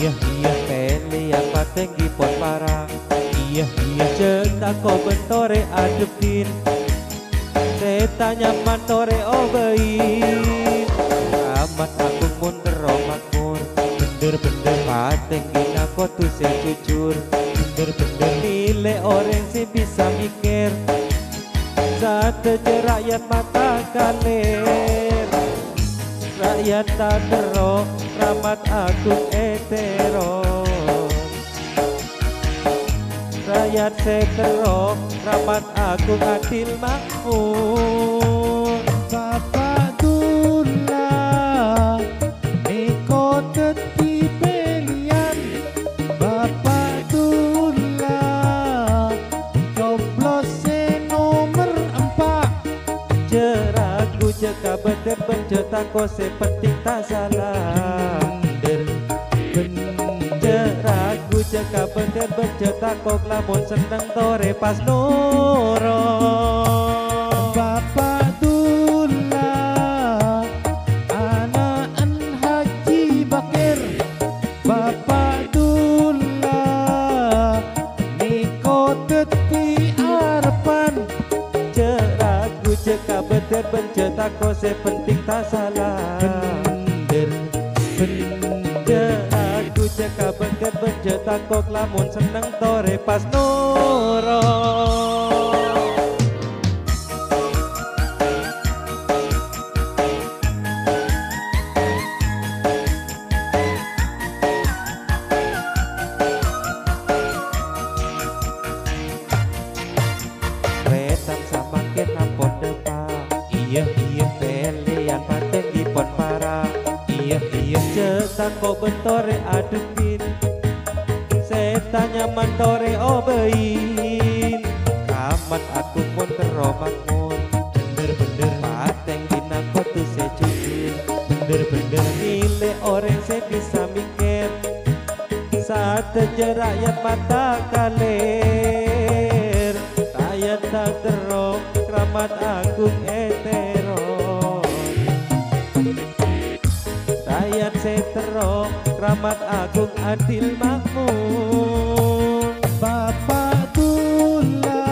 iya pele apa tinggi pot parang. Iya cetak ko bentore adepin. Setanya mantore obein. Amat aku mundur makmur. Bener-bener patenggin aku tuh sejujur. Bener-bener nilai orang sih bisa mikir. Saat rakyat mata kalir. Rakyat tak terok, rahmat agung etero. Rakyat sekero, rahmat agung adil makmur. Bapak Dula Eko teti pilihan. Bapak Dula coblos nomor 4. Jeraku jeka bener bencetak ko sepenting tak salah. Jeraku jeka bener bencetak ko lamun seneng tore pas noro. Bapak Dula anaan Haji Bakir. Bapak Dula Niko teti arepan. Jeraku jeka bener bencetak ko sepenting tak salah. Jeraku jeka bener bencetak ko lamun seneng tore pas noro. Retan sama kena pon depan. Iya pelean paten di pon para. Iya cetak ko bentore adepin. Setanya mantore obein. Kamat aku pun makmur. Bener-bener paten dina ko tuh sejujur. Bener-bener nilai orang se bisa mikir. Saat rakyat mata kalir. Rakyat tak terok, rahmat agung etero. Rakyat setero, rahmat agung adil makmur. Bapak Dula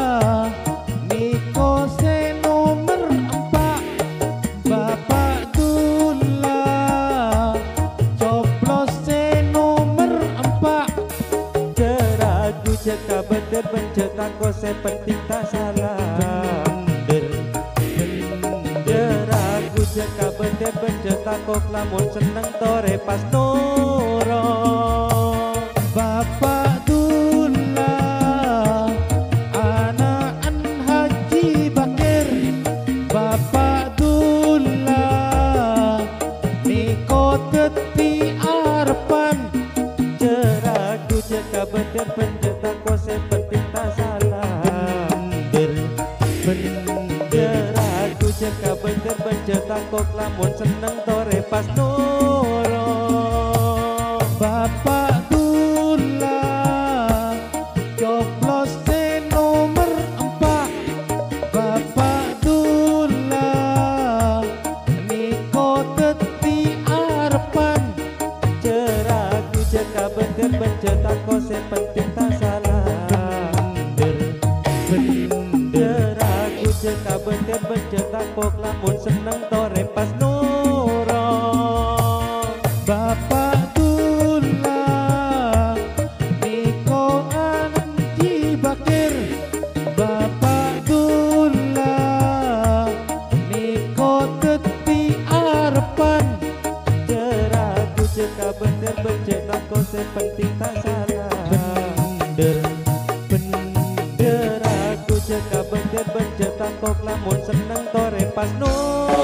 Niko se nomor 4. Bapak Dula coblos se nomor 4. Jeraku jeka bener bencetak ko sepenting tak salah. Jeraku jeka bener bencetak ko lamun seneng tore pas noro. Bapak Dula anaan Haji Bakir. Bapak Dula Niko teti arepan. Jeraku jeka bener bencetak ko sepenting tak salah. Jeraku jeka bener bencetak ko lamun seneng tore pas noro. Bapak Dula coblos se nomor 4. Bapak Dula Niko teti arepan. Jeraku jeka bener bencetak ko sepenting tak salah. Jeraku jeka bener bencetak ko lamun seneng tore pas noro. Bapak Dula Niko Haji Bakir. Bapak Dula Niko teti arepan. Jeraku jeka bener bencetak ko sepenting tak salah. Jeraku jeka bener bencetak ko lamun seneng tore pas noro.